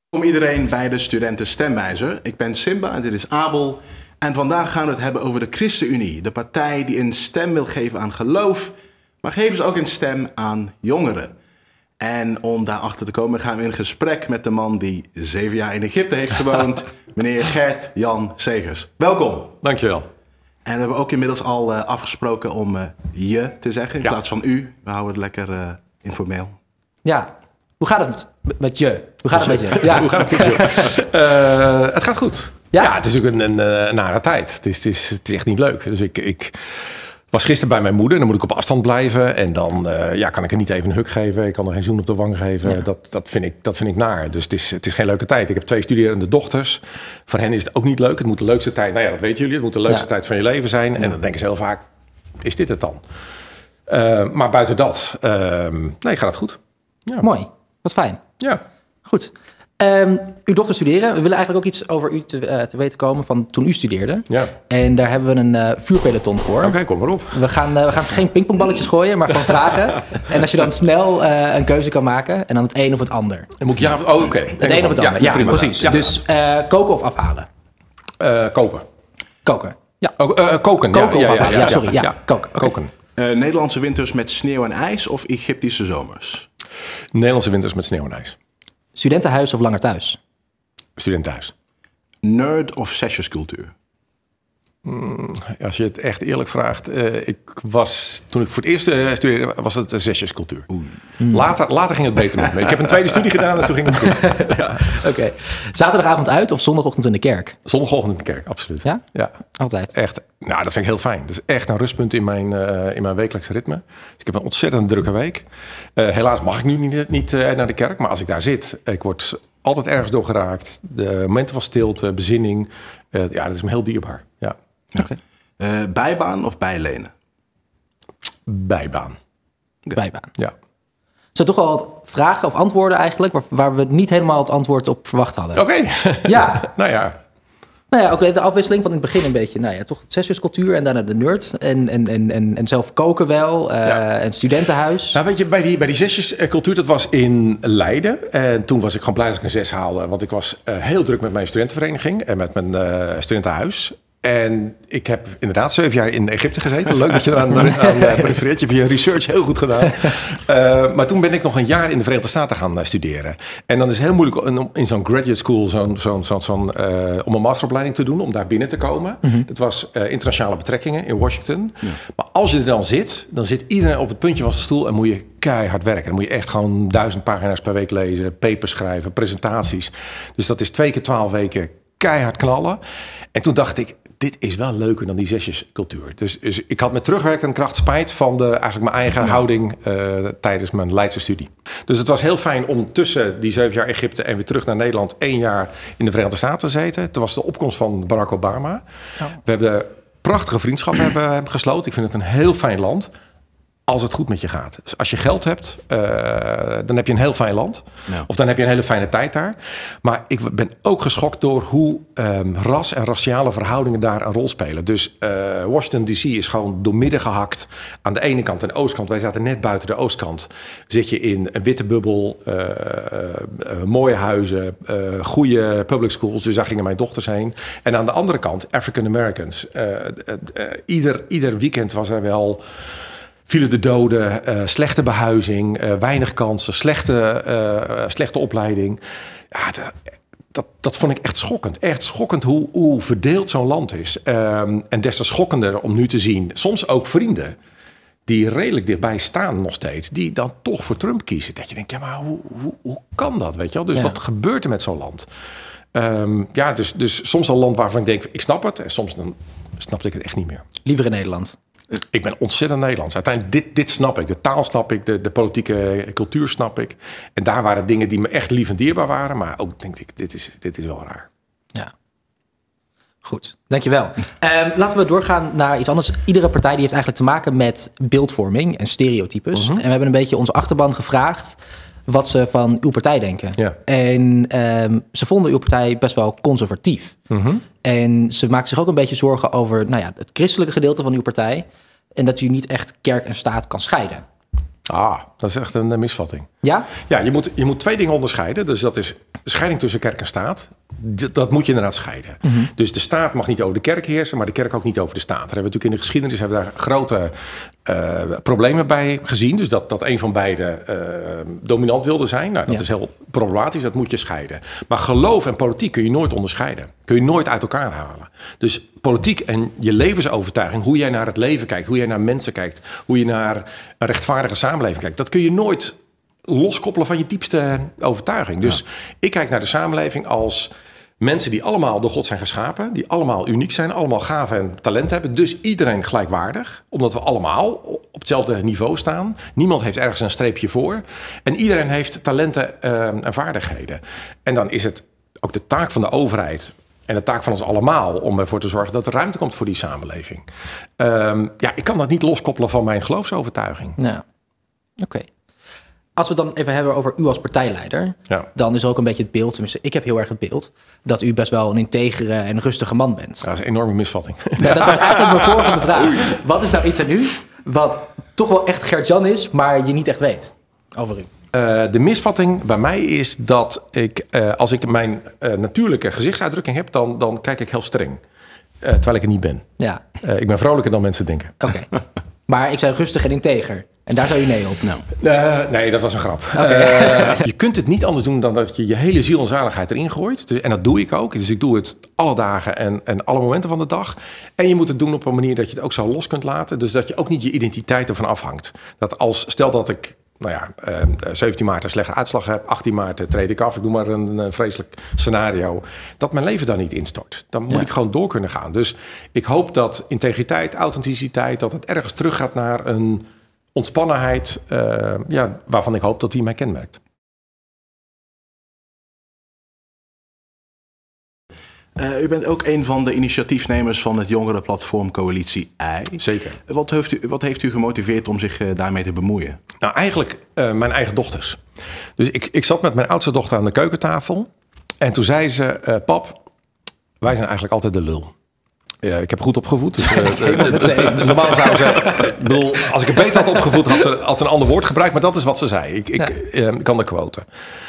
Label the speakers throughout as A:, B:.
A: Welkom iedereen bij de Studenten Stemwijzer. Ik ben Simba en dit is Abel. En vandaag gaan we het hebben over de ChristenUnie. De partij die een stem wil geven aan geloof, maar geven ze ook een stem aan jongeren. En om daarachter te komen gaan we in gesprek met de man die 7 jaar in Egypte heeft gewoond. Meneer Gert-Jan Segers. Welkom.
B: Dankjewel.
A: En we hebben ook inmiddels al afgesproken om je te zeggen in plaats van u. We houden het lekker informeel.
C: Ja. Hoe gaat het met je? Hoe gaat het met je? Ja.
B: Hoe gaat het met je? Het gaat goed. Ja, het is ook een nare tijd. Het is echt niet leuk. Dus ik was gisteren bij mijn moeder. Dan moet ik op afstand blijven. En dan kan ik er niet even een huk geven. Ik kan er geen zoen op de wang geven. Ja. Dat vind ik naar. Dus het is geen leuke tijd. Ik heb 2 studerende dochters. Voor hen is het ook niet leuk. Het moet de leukste tijd... Nou ja, dat weten jullie. Het moet de leukste tijd van je leven zijn. Ja. En dan denken ze heel vaak... Is dit het dan? Maar buiten dat... gaat het goed.
C: Ja. Mooi. Wat fijn.
B: Ja.
C: Goed. Uw dochter studeren. We willen eigenlijk ook iets over u te weten komen van toen u studeerde.
B: Ja.
C: En daar hebben we een vuurpeloton voor.
B: Oké, kom maar op.
C: We gaan geen pingpongballetjes gooien, maar gewoon vragen. En als je dan snel een keuze kan maken en dan het een of het ander.
B: Dan moet ik oké.
C: Het een of het ander. Ja,
B: prima.
C: Precies. Ja. Dus koken of afhalen?
B: Kopen.
C: Koken. Ja.
B: Koken.
C: Koken of afhalen. Ja, sorry. Ja. Koken.
B: Okay. Koken.
A: Nederlandse winters met sneeuw en ijs of Egyptische zomers?
B: Nederlandse winters met sneeuw en ijs.
C: Studentenhuis of langer thuis?
B: Studentenhuis.
A: Nerd of sessiescultuur?
B: Als je het echt eerlijk vraagt. Toen ik voor het eerst studeerde, was het sessiescultuur. Later ging het beter met me. Ik heb een tweede studie gedaan en toen ging het goed.
C: Ja. Oké. Zaterdagavond uit of zondagochtend in de kerk?
B: Zondagochtend in de kerk, absoluut.
C: Ja?
B: Ja.
C: Altijd?
B: Echt. Nou, dat vind ik heel fijn. Dat is echt een rustpunt in mijn wekelijkse ritme. Dus ik heb een ontzettend drukke week. Helaas mag ik nu niet naar de kerk. Maar als ik daar zit, ik word altijd ergens door geraakt. De momenten van stilte, bezinning. Dat is me heel dierbaar. Ja.
A: Okay. Bijbaan of bijlenen?
B: Bijbaan.
C: Bijbaan.
B: Ja.
C: Zijn toch wel wat vragen of antwoorden eigenlijk... waar we niet helemaal het antwoord op verwacht hadden.
B: Oké.
C: Ja.
B: Nou ja,
C: ook de afwisseling van in het begin een beetje... toch sessiescultuur en daarna de nerd. En zelf koken wel. En studentenhuis.
B: Nou, weet je, bij die sessiescultuur, dat was in Leiden. En toen was ik gewoon blij dat ik een 6 haalde. Want ik was heel druk met mijn studentenvereniging en met mijn studentenhuis. En ik heb inderdaad 7 jaar in Egypte gezeten. Leuk dat je eraan refereert. Je hebt je research heel goed gedaan. Maar toen ben ik nog een jaar in de Verenigde Staten gaan studeren. En dan is het heel moeilijk in zo'n graduate school... om een masteropleiding te doen, om daar binnen te komen. Mm-hmm. Dat was internationale betrekkingen in Washington. Ja. Maar als je er dan zit iedereen op het puntje van zijn stoel... en moet je keihard werken. Dan moet je echt gewoon 1000 pagina's per week lezen... papers schrijven, presentaties. Dus dat is 2 keer 12 weken keihard knallen. En toen dacht ik... Dit is wel leuker dan die sessiescultuur. Dus ik had met terugwerkende kracht spijt van eigenlijk mijn eigen houding tijdens mijn Leidse studie. Dus het was heel fijn om tussen die 7 jaar Egypte en weer terug naar Nederland 1 jaar in de Verenigde Staten te zitten. Toen was de opkomst van Barack Obama. Oh. We hebben prachtige vriendschappen hebben gesloten. Ik vind het een heel fijn land. Als het goed met je gaat. Dus als je geld hebt, dan heb je een heel fijn land. Ja. Of dan heb je een hele fijne tijd daar. Maar ik ben ook geschokt door hoe ras en raciale verhoudingen daar een rol spelen. Dus Washington D.C. is gewoon doormidden gehakt. Aan de ene kant en de oostkant. Wij zaten net buiten de oostkant. Zit je in een witte bubbel, mooie huizen, goede public schools. Dus daar gingen mijn dochters heen. En aan de andere kant, African Americans. Ieder weekend was er wel... vielen de doden, slechte behuizing, weinig kansen, slechte opleiding. Ja, dat vond ik echt schokkend. Echt schokkend hoe verdeeld zo'n land is. En des te schokkender om nu te zien, soms ook vrienden... die redelijk dichtbij staan nog steeds... die dan toch voor Trump kiezen. Dat je denkt, ja, maar hoe kan dat, weet je wel? Dus wat gebeurt er met zo'n land? Dus soms een land waarvan ik denk, ik snap het... en soms dan snapte ik het echt niet meer.
C: Liever in Nederland?
B: Ik ben ontzettend Nederlands. Uiteindelijk, dit snap ik. De taal snap ik, de politieke cultuur snap ik. En daar waren dingen die me echt lief en dierbaar waren. Maar ook denk ik, dit is wel raar.
C: Ja. Goed, dankjewel. Laten we doorgaan naar iets anders. Iedere partij die heeft eigenlijk te maken met beeldvorming en stereotypes. Mm-hmm. En we hebben een beetje onze achterban gevraagd... wat ze van uw partij denken. Ja. En ze vonden uw partij best wel conservatief. Mm-hmm. En ze maakten zich ook een beetje zorgen over het christelijke gedeelte van uw partij. En dat u niet echt kerk en staat kan scheiden.
B: Dat is echt een misvatting.
C: Ja?
B: Ja, je moet 2 dingen onderscheiden. Dus dat is scheiding tussen kerk en staat. Dat moet je inderdaad scheiden. Dus de staat mag niet over de kerk heersen, maar de kerk ook niet over de staat. Daar hebben we natuurlijk in de geschiedenis daar grote problemen bij gezien. Dus dat een van beide dominant wilde zijn. Nou, dat is heel problematisch, dat moet je scheiden. Maar geloof en politiek kun je nooit onderscheiden. Kun je nooit uit elkaar halen. Dus politiek en je levensovertuiging, hoe jij naar het leven kijkt, hoe jij naar mensen kijkt, hoe je naar een rechtvaardige samenleving kijkt, dat kun je nooit loskoppelen van je diepste overtuiging. Dus ik kijk naar de samenleving als mensen die allemaal door God zijn geschapen, die allemaal uniek zijn, allemaal gaven en talent hebben. Dus iedereen gelijkwaardig, omdat we allemaal op hetzelfde niveau staan. Niemand heeft ergens een streepje voor. En iedereen heeft talenten en vaardigheden. En dan is het ook de taak van de overheid en de taak van ons allemaal om ervoor te zorgen dat er ruimte komt voor die samenleving. Ik kan dat niet loskoppelen van mijn geloofsovertuiging.
C: Nou, oké. Als we het dan even hebben over u als partijleider, dan is ook een beetje het beeld, tenminste ik heb heel erg het beeld, dat u best wel een integere en rustige man bent.
B: Dat is een enorme misvatting.
C: Ja, dat was eigenlijk mijn volgende vraag. Wat is nou iets aan u wat toch wel echt Gert-Jan is, maar je niet echt weet over u?
B: De misvatting bij mij is dat als ik mijn natuurlijke gezichtsuitdrukking heb, dan kijk ik heel streng. Terwijl ik het niet ben.
C: Ja.
B: Ik ben vrolijker dan mensen denken.
C: Oké. Maar ik zei rustig en integer. En daar zou je nee op.
B: Nee, dat was een grap.
C: Okay.
B: Je kunt het niet anders doen dan dat je hele ziel en zaligheid erin gooit. Dus, en dat doe ik ook. Dus ik doe het alle dagen en alle momenten van de dag. En je moet het doen op een manier dat je het ook zo los kunt laten. Dus dat je ook niet je identiteit ervan afhangt. Stel dat ik 17 maart een slechte uitslag heb, 18 maart treed ik af, ik doe maar een vreselijk scenario, dat mijn leven dan niet instort. Dan moet ik gewoon door kunnen gaan. Dus ik hoop dat integriteit, authenticiteit, dat het ergens terug gaat naar een ontspannenheid, waarvan ik hoop dat die mij kenmerkt.
A: U bent ook een van de initiatiefnemers van het jongerenplatform Coalitie I.
B: Zeker.
A: Wat heeft u gemotiveerd om zich daarmee te bemoeien?
B: Nou, eigenlijk mijn eigen dochters. Dus ik zat met mijn oudste dochter aan de keukentafel. En toen zei ze, pap, wij zijn eigenlijk altijd de lul. Ik heb goed opgevoed. Dus, normaal zou ze... als ik het beter had opgevoed, had ze een ander woord gebruikt. Maar dat is wat ze zei. Ik kan de quote.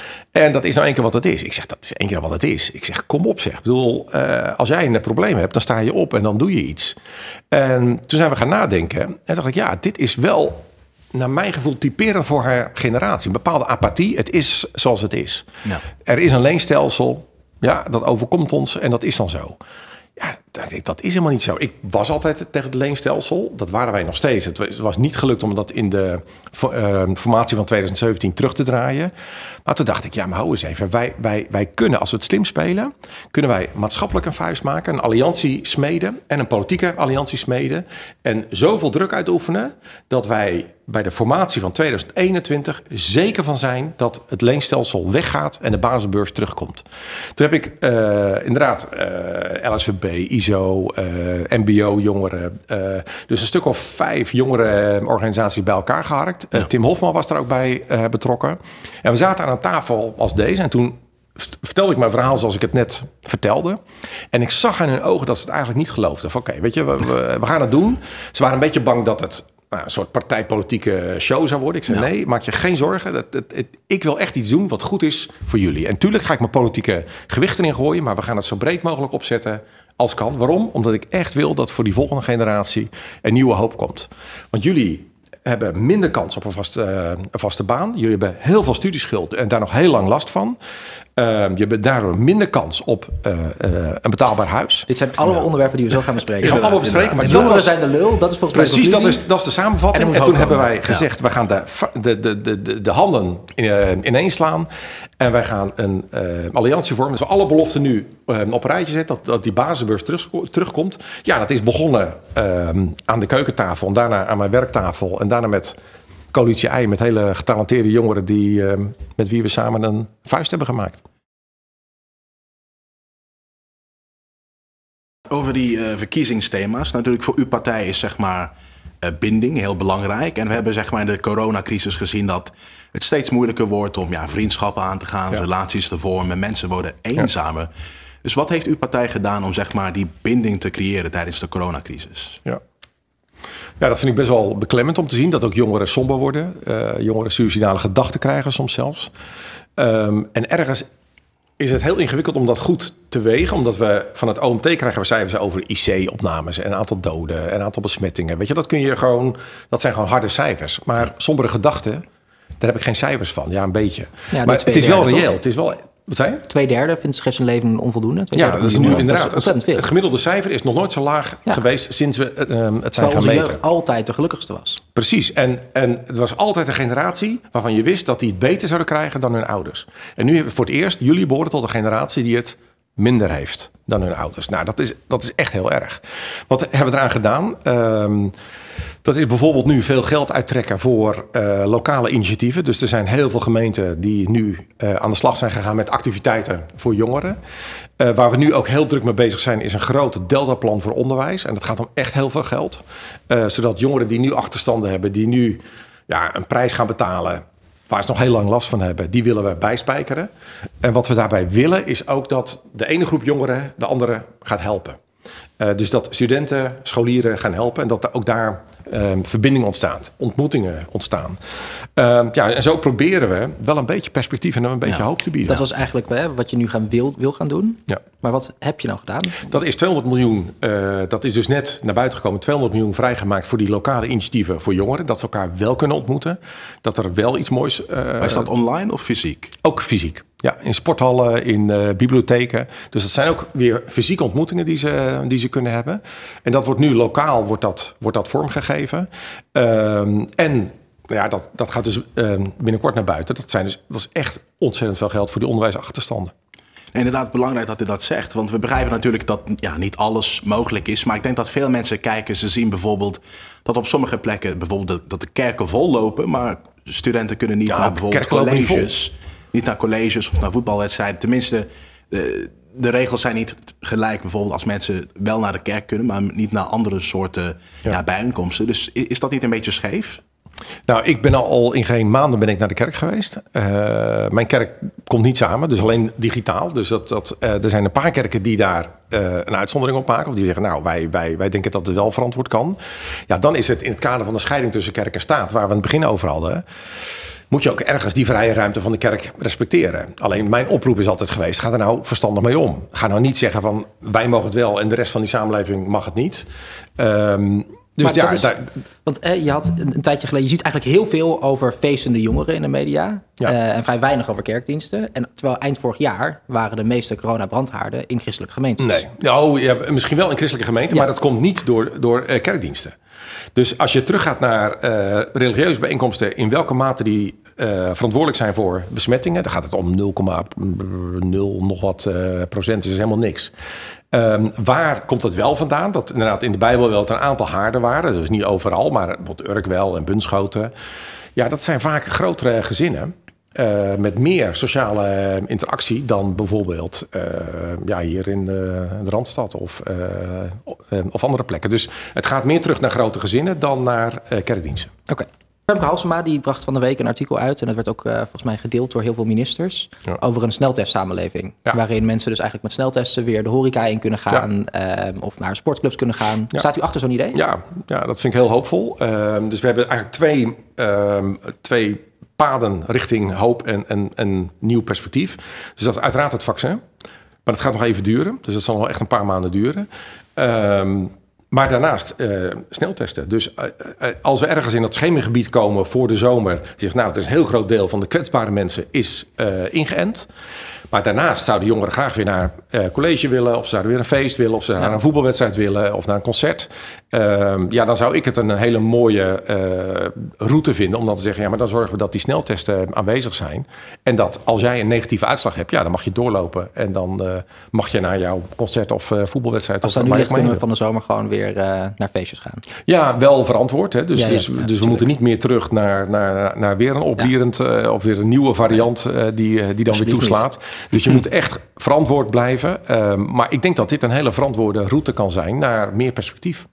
B: En dat is nou één keer wat het is. Ik zeg, dat is één keer wat het is. Ik zeg, kom op zeg. Ik bedoel, als jij een probleem hebt, dan sta je op en dan doe je iets. En toen zijn we gaan nadenken. En dacht ik, dit is wel, naar mijn gevoel, typerend voor haar generatie. Een bepaalde apathie. Het is zoals het is. Ja. Er is een leenstelsel. Ja, dat overkomt ons en dat is dan zo. Ja, dat is helemaal niet zo. Ik was altijd tegen het leenstelsel. Dat waren wij nog steeds. Het was niet gelukt om dat in de formatie van 2017 terug te draaien. Maar toen dacht ik, maar hou eens even. Wij kunnen, als we het slim spelen, kunnen wij maatschappelijk een vuist maken, een alliantie smeden en een politieke alliantie smeden. En zoveel druk uitoefenen dat wij bij de formatie van 2021 zeker van zijn dat het leenstelsel weggaat en de basisbeurs terugkomt. Toen heb ik inderdaad LSVB, ISO, MBO-jongeren, dus een stuk of 5 jongerenorganisaties bij elkaar geharkt. Tim Hofman was daar ook bij betrokken. En we zaten aan een tafel als deze en toen vertelde ik mijn verhaal zoals ik het net vertelde. En ik zag aan hun ogen dat ze het eigenlijk niet geloofden. Oké, weet je, we gaan het doen. Ze waren een beetje bang dat het een soort partijpolitieke show zou worden. Ik zei, nee, maak je geen zorgen. Ik wil echt iets doen wat goed is voor jullie. En tuurlijk ga ik mijn politieke gewicht erin gooien, maar we gaan het zo breed mogelijk opzetten als kan. Waarom? Omdat ik echt wil dat voor die volgende generatie een nieuwe hoop komt. Want jullie hebben minder kans op een vaste baan. Jullie hebben heel veel studieschuld en daar nog heel lang last van. Je hebt daardoor minder kans op een betaalbaar huis.
C: Dit zijn allemaal onderwerpen die we zo gaan bespreken.
B: Die gaan we allemaal bespreken. Maar
C: jongeren zijn de lul, dat is volgens mij
B: precies, dat is de samenvatting. En toen hebben wij gezegd, we gaan de handen ineen slaan. En wij gaan een alliantie vormen. Dus we alle beloften nu op een rijtje zetten. Dat die basisbeurs terugkomt. Ja, dat is begonnen aan de keukentafel. En daarna aan mijn werktafel. En daarna met Coalitie I. Met hele getalenteerde jongeren met wie we samen een vuist hebben gemaakt.
A: Over die verkiezingsthema's. Natuurlijk voor uw partij is zeg maar binding heel belangrijk. En we hebben zeg maar in de coronacrisis gezien dat het steeds moeilijker wordt om vriendschappen aan te gaan, relaties te vormen. Mensen worden eenzamer. Ja. Dus wat heeft uw partij gedaan om zeg maar die binding te creëren tijdens de coronacrisis?
B: Ja. Ja, dat vind ik best wel beklemmend om te zien. Dat ook jongeren somber worden. Jongeren suïcidale gedachten krijgen soms zelfs. En ergens is het heel ingewikkeld om dat goed te wegen. Omdat we van het OMT krijgen we cijfers over IC-opnames. En aantal doden en aantal besmettingen. Weet je, dat zijn gewoon harde cijfers. Maar sombere gedachten, daar heb ik geen cijfers van. Ja, een beetje.
C: Ja,
B: maar het is wel reëel. Het is wel... Wat zei je? 2/3 vindt zijn leven onvoldoende. Ja, dat is nu inderdaad
C: ontzettend veel.
B: Het gemiddelde cijfer is nog nooit zo laag geweest sinds we het zijn gaan meten.
C: Terwijl onze jeugd altijd de gelukkigste was.
B: Precies. En het was altijd een generatie waarvan je wist dat die het beter zouden krijgen dan hun ouders. En nu hebben we voor het eerst, jullie behoren tot een generatie die het minder heeft dan hun ouders. Nou, dat is echt heel erg. Wat hebben we eraan gedaan? Dat is bijvoorbeeld nu veel geld uittrekken voor lokale initiatieven. Dus er zijn heel veel gemeenten die nu aan de slag zijn gegaan met activiteiten voor jongeren. Waar we nu ook heel druk mee bezig zijn, is een groot deltaplan voor onderwijs. En dat gaat om echt heel veel geld. Zodat jongeren die nu achterstanden hebben, die nu een prijs gaan betalen, waar ze nog heel lang last van hebben, die willen we bijspijkeren. En wat we daarbij willen is ook dat de ene groep jongeren de andere gaat helpen. Dus dat studenten, scholieren gaan helpen en dat er ook daar verbindingen ontstaan, ontmoetingen ontstaan. En zo proberen we wel een beetje perspectief en een beetje hoop te bieden.
C: Dat was eigenlijk wat je nu wil gaan doen. Ja. Maar wat heb je nou gedaan?
B: Dat is 200 miljoen, dat is dus net naar buiten gekomen, 200 miljoen vrijgemaakt voor die lokale initiatieven voor jongeren. Dat ze elkaar wel kunnen ontmoeten. Dat er wel iets moois...
A: Maar is dat online of fysiek?
B: Ook fysiek. Ja, in sporthallen, in bibliotheken. Dus dat zijn ook weer fysieke ontmoetingen die ze kunnen hebben. En dat wordt nu lokaal wordt dat vormgegeven. Dat gaat dus binnenkort naar buiten. Dat is echt ontzettend veel geld voor die onderwijsachterstanden.
A: Inderdaad, belangrijk dat u dat zegt. Want we begrijpen natuurlijk dat niet alles mogelijk is. Maar ik denk dat veel mensen kijken. Ze zien bijvoorbeeld dat op sommige plekken bijvoorbeeld dat de kerken vol lopen. Maar studenten kunnen niet naar bijvoorbeeld colleges. Niet naar colleges of naar voetbalwedstrijden. Tenminste, de regels zijn niet gelijk. Bijvoorbeeld als mensen wel naar de kerk kunnen, maar niet naar andere soorten bijeenkomsten. Dus is dat niet een beetje scheef?
B: Nou, ik ben al in geen maanden naar de kerk geweest. Mijn kerk komt niet samen, dus alleen digitaal. Dus er zijn een paar kerken die daar een uitzondering op maken. Of die zeggen, nou, wij denken dat het wel verantwoord kan. Ja, dan is het in het kader van de scheiding tussen kerk en staat, waar we in het begin over hadden, moet je ook ergens die vrije ruimte van de kerk respecteren. Alleen mijn oproep is altijd geweest, ga er nou verstandig mee om. Ga nou niet zeggen van, wij mogen het wel en de rest van die samenleving mag het niet. Dus
C: want je had een tijdje geleden, je ziet eigenlijk heel veel over feestende jongeren in de media. En vrij weinig over kerkdiensten. En terwijl eind vorig jaar waren de meeste coronabrandhaarden in christelijke gemeentes.
B: Nee, misschien wel in christelijke gemeenten, maar dat komt niet door kerkdiensten. Dus als je teruggaat naar religieuze bijeenkomsten, in welke mate die verantwoordelijk zijn voor besmettingen, dan gaat het om 0,0 nog wat procent, dus is helemaal niks. Waar komt het wel vandaan? Dat inderdaad in de Bijbel wel een aantal haarden waren, dus niet overal, maar bijvoorbeeld Urkwel en Bunschoten. Ja, dat zijn vaak grotere gezinnen. Met meer sociale interactie dan bijvoorbeeld hier in de Randstad of andere plekken. Dus het gaat meer terug naar grote gezinnen dan naar kerkdiensten.
C: Oké. Femke Halsema die bracht van de week een artikel uit en dat werd ook volgens mij gedeeld door heel veel ministers over een sneltestsamenleving. Ja. Waarin mensen dus eigenlijk met sneltesten weer de horeca in kunnen gaan of naar sportclubs kunnen gaan. Ja. Staat u achter zo'n idee?
B: Ja, dat vind ik heel hoopvol. Dus we hebben eigenlijk twee paden richting hoop en nieuw perspectief. Dus dat is uiteraard het vaccin. Maar dat gaat nog even duren. Dus dat zal wel echt een paar maanden duren. Maar daarnaast sneltesten. Dus als we ergens in dat schemergebied komen voor de zomer, zegt nou, het is een heel groot deel van de kwetsbare mensen is ingeënt. Maar daarnaast zouden jongeren graag weer naar college willen, of ze zouden weer een feest willen, of ze naar een voetbalwedstrijd willen, of naar een concert. Dan zou ik het een hele mooie route vinden om dan te zeggen, maar dan zorgen we dat die sneltesten aanwezig zijn. En dat als jij een negatieve uitslag hebt, dan mag je doorlopen. En dan mag je naar jouw concert of voetbalwedstrijd.
C: Als dat nu ligt, kunnen we van de zomer gewoon weer naar feestjes gaan.
B: Ja, wel verantwoord. Hè? Dus we moeten niet meer terug naar weer een opdierend of weer een nieuwe variant die dan weer toeslaat. Niet. Dus je moet echt verantwoord blijven. Maar ik denk dat dit een hele verantwoorde route kan zijn naar meer perspectief.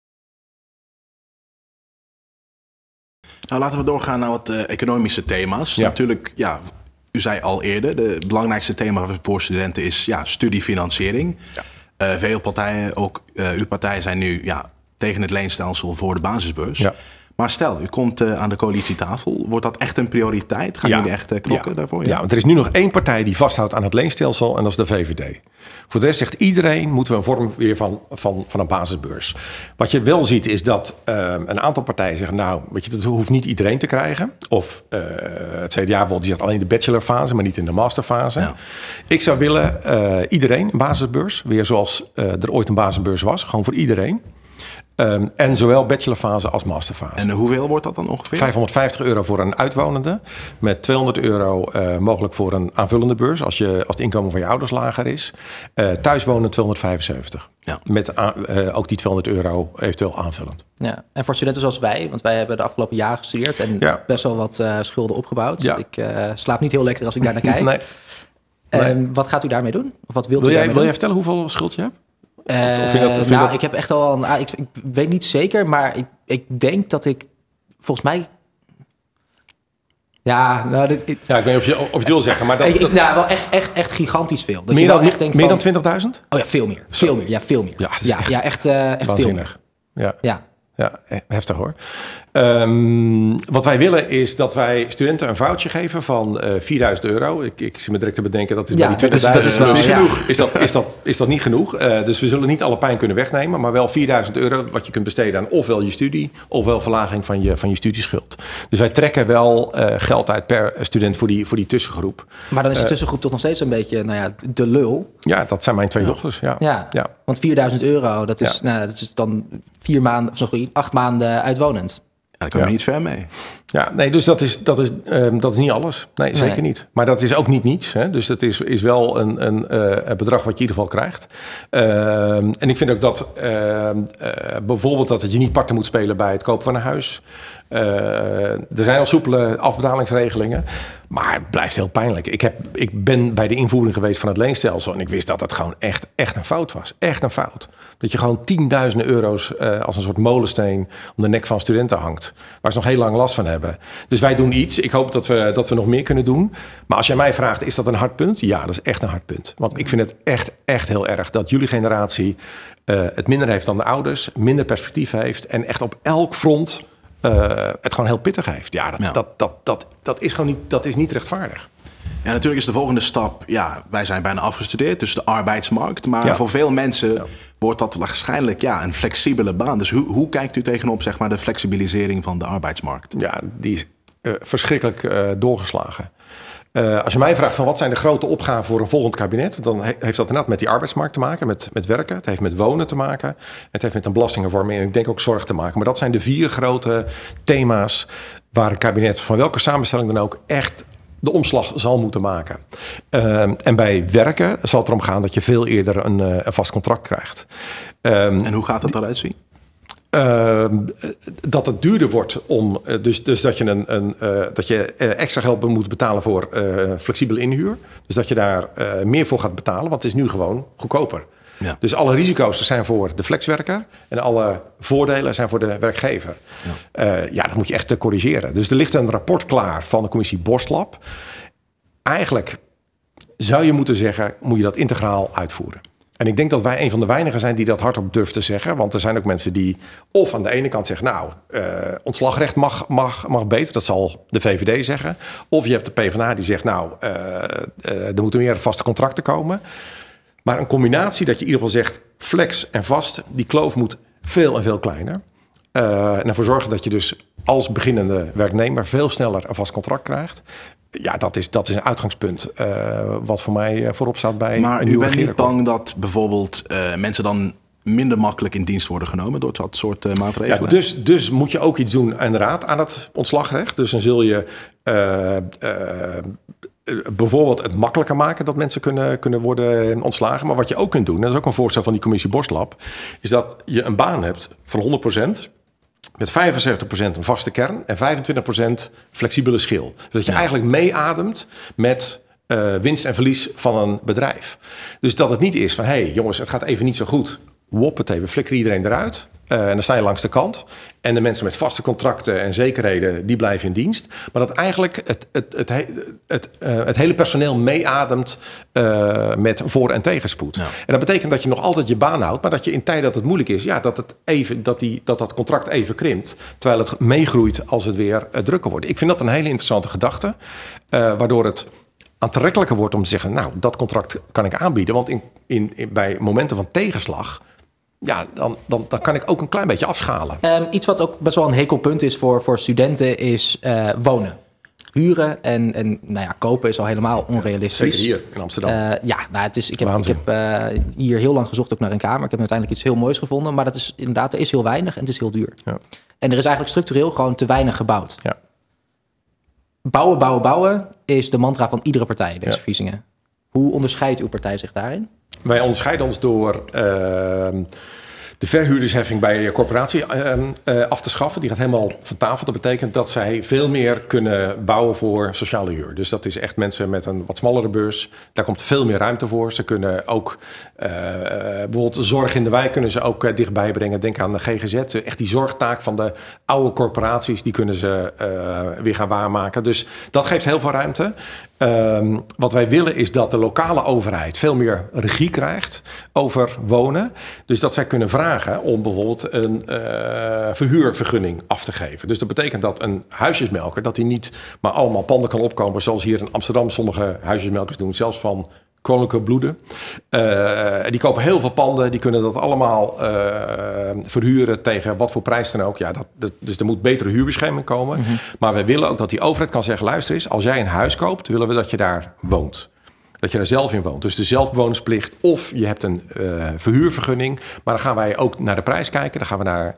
A: Nou, laten we doorgaan naar wat economische thema's. Ja. Natuurlijk, u zei al eerder, het belangrijkste thema voor studenten is studiefinanciering. Ja. Veel partijen, ook uw partij, zijn nu tegen het leenstelsel voor de basisbeurs.
B: Ja.
A: Maar stel, u komt aan de coalitietafel. Wordt dat echt een prioriteit? Gaan jullie echt knokken daarvoor?
B: Ja, want er is nu nog één partij die vasthoudt aan het leenstelsel en dat is de VVD. Voor de rest zegt iedereen, moeten we een vorm weer van een basisbeurs. Wat je wel ziet is dat een aantal partijen zeggen, nou, weet je, dat hoeft niet iedereen te krijgen. Of het CDA bijvoorbeeld, die zegt alleen de bachelorfase, maar niet in de masterfase. Ja. Ik zou willen iedereen een basisbeurs, weer zoals er ooit een basisbeurs was, gewoon voor iedereen. En zowel bachelorfase als masterfase.
A: En hoeveel wordt dat dan ongeveer?
B: €550 voor een uitwonende. Met €200 mogelijk voor een aanvullende beurs. Als het inkomen van je ouders lager is. Thuiswonen €275. Ja. Met ook die €200 eventueel aanvullend.
C: Ja. En voor studenten zoals wij. Want wij hebben de afgelopen jaren gestudeerd. En best wel wat schulden opgebouwd. Ja. Ik slaap niet heel lekker als ik daar naar kijk. Nee. Wat gaat u daarmee doen? Of wat wilt u daarmee doen?
B: Wil jij vertellen hoeveel schuld je hebt?
C: Ik heb echt al ik weet niet zeker, maar ik denk dat ik volgens mij. Ja, nou,
B: ik weet niet of je het wil zeggen, maar
C: wel echt gigantisch veel. Dat
B: meer dan, echt denkt meer dan 20.000?
C: Oh ja, veel meer. Veel meer. Ja, veel meer. Ja, echt
B: waanzinnig.
C: Veel meer.
B: Ja, heftig hoor. Wat wij willen is dat wij studenten een voucher geven van €4.000. Ik zit me direct te bedenken dat is bij die 20.000
C: dat is niet
B: genoeg. Is dat niet genoeg? Dus we zullen niet alle pijn kunnen wegnemen, maar wel €4.000 wat je kunt besteden aan ofwel je studie, ofwel verlaging van je studieschuld. Dus wij trekken wel geld uit per student voor die tussengroep.
C: Maar dan is de tussengroep toch nog steeds een beetje, de lul.
B: Ja, dat zijn mijn twee dochters. Ja.
C: Want €4.000, dat is dan 8 maanden uitwonend.
A: Ja, daar kom je niet ver mee.
B: Ja, nee, dus dat is niet alles. Nee, zeker niet. Maar dat is ook niet niets. Hè? Dus dat is wel een bedrag wat je in ieder geval krijgt. En ik vind ook dat bijvoorbeeld dat je niet parten moet spelen bij het kopen van een huis. Er zijn al soepele afbetalingsregelingen. Maar het blijft heel pijnlijk. Ik ben bij de invoering geweest van het leenstelsel. En ik wist dat het gewoon echt een fout was. Echt een fout. Dat je gewoon tienduizenden euro's als een soort molensteen om de nek van studenten hangt. Waar ze nog heel lang last van hebben. Dus wij doen iets. Ik hoop dat we nog meer kunnen doen. Maar als jij mij vraagt, is dat een hard punt? Ja, dat is echt een hard punt. Want ik vind het echt heel erg dat jullie generatie het minder heeft dan de ouders. Minder perspectief heeft. En echt op elk front het gewoon heel pittig heeft. Ja, dat is gewoon niet, dat is niet rechtvaardig.
A: Ja, natuurlijk is de volgende stap. Ja, wij zijn bijna afgestudeerd, dus de arbeidsmarkt. Maar voor veel mensen wordt dat waarschijnlijk een flexibele baan. Dus hoe kijkt u tegenop, zeg maar, de flexibilisering van de arbeidsmarkt?
B: Ja, die is verschrikkelijk doorgeslagen. Als je mij vraagt van wat zijn de grote opgaven voor een volgend kabinet, dan heeft dat inderdaad met die arbeidsmarkt te maken, met werken. Het heeft met wonen te maken. Het heeft met een belastinghervorming en ik denk ook zorg te maken. Maar dat zijn de 4 grote thema's waar een kabinet van welke samenstelling dan ook echt de omslag zal moeten maken. En bij werken zal het erom gaan dat je veel eerder een vast contract krijgt.
A: En hoe gaat dat eruit zien?
B: Dat het duurder wordt om. Dus dat je extra geld moet betalen voor flexibele inhuur. Dus dat je daar meer voor gaat betalen, want het is nu gewoon goedkoper. Ja. Dus alle risico's zijn voor de flexwerker en alle voordelen zijn voor de werkgever. Dat moet je echt corrigeren. Dus er ligt een rapport klaar van de commissie Borstlab. Eigenlijk zou je moeten zeggen, moet je dat integraal uitvoeren. En ik denk dat wij een van de weinigen zijn die dat hardop durft te zeggen. Want er zijn ook mensen die of aan de ene kant zeggen, ontslagrecht mag beter. Dat zal de VVD zeggen. Of je hebt de PvdA die zegt, er moeten meer vaste contracten komen. Maar een combinatie dat je in ieder geval zegt, flex en vast, die kloof moet veel en veel kleiner. En ervoor zorgen dat je dus als beginnende werknemer veel sneller een vast contract krijgt. Ja, dat is een uitgangspunt wat voor mij voorop staat bij
A: maar
B: een nieuwe
A: regering. Maar u bent niet bang dat bijvoorbeeld mensen dan minder makkelijk in dienst worden genomen door dat soort maatregelen?
B: Ja, dus moet je ook iets doen inderdaad aan het ontslagrecht. Dus dan zul je bijvoorbeeld het makkelijker maken dat mensen kunnen worden ontslagen. Maar wat je ook kunt doen, dat is ook een voorstel van die commissie Borstlab, is dat je een baan hebt van 100%. Met 75% een vaste kern en 25% flexibele schil. Dus dat je eigenlijk meeademt met winst en verlies van een bedrijf. Dus dat het niet is van, jongens, het gaat even niet zo goed. Wop het even, flikker iedereen eruit. En dan sta je langs de kant. En de mensen met vaste contracten en zekerheden, die blijven in dienst. Maar dat eigenlijk het hele personeel meeademt met voor- en tegenspoed. Ja. En dat betekent dat je nog altijd je baan houdt. Maar dat je in tijden dat het moeilijk is, dat contract even krimpt. Terwijl het meegroeit als het weer drukker wordt. Ik vind dat een hele interessante gedachte. Waardoor het aantrekkelijker wordt om te zeggen, nou, dat contract kan ik aanbieden. Want bij momenten van tegenslag, ja, dan kan ik ook een klein beetje afschalen.
C: Iets wat ook best wel een hekelpunt is voor studenten is wonen. Huren en nou ja, kopen is al helemaal onrealistisch.
B: Zeker hier in Amsterdam.
C: Ik heb hier heel lang gezocht ook naar een kamer. Ik heb uiteindelijk iets heel moois gevonden. Maar dat is inderdaad, er is heel weinig en het is heel duur. Ja. En er is eigenlijk structureel gewoon te weinig gebouwd. Ja. Bouwen, bouwen, bouwen is de mantra van iedere partij in deze verkiezingen. Hoe onderscheidt uw partij zich daarin?
B: Wij onderscheiden ons door de verhuurdersheffing bij corporatie af te schaffen. Die gaat helemaal van tafel. Dat betekent dat zij veel meer kunnen bouwen voor sociale huur. Dus dat is echt mensen met een wat smallere beurs. Daar komt veel meer ruimte voor. Ze kunnen ook bijvoorbeeld zorg in de wijk kunnen ze ook dichtbij brengen. Denk aan de GGZ. Echt die zorgtaak van de oude corporaties, die kunnen ze weer gaan waarmaken. Dus dat geeft heel veel ruimte. Wat wij willen is dat de lokale overheid veel meer regie krijgt over wonen. Dus dat zij kunnen vragen om bijvoorbeeld een verhuurvergunning af te geven. Dus dat betekent dat een huisjesmelker, dat hij niet maar allemaal panden kan opkomen zoals hier in Amsterdam sommige huisjesmelkers doen, zelfs van koninklijke bloeden. Die kopen heel veel panden. Die kunnen dat allemaal verhuren tegen wat voor prijs dan ook. Ja, dus er moet betere huurbescherming komen. Mm-hmm. Maar wij willen ook dat die overheid kan zeggen, luister eens, als jij een huis koopt, willen we dat je daar woont. Dat je daar zelf in woont. Dus de zelfbewonersplicht of je hebt een verhuurvergunning. Maar dan gaan wij ook naar de prijs kijken. Dan gaan we naar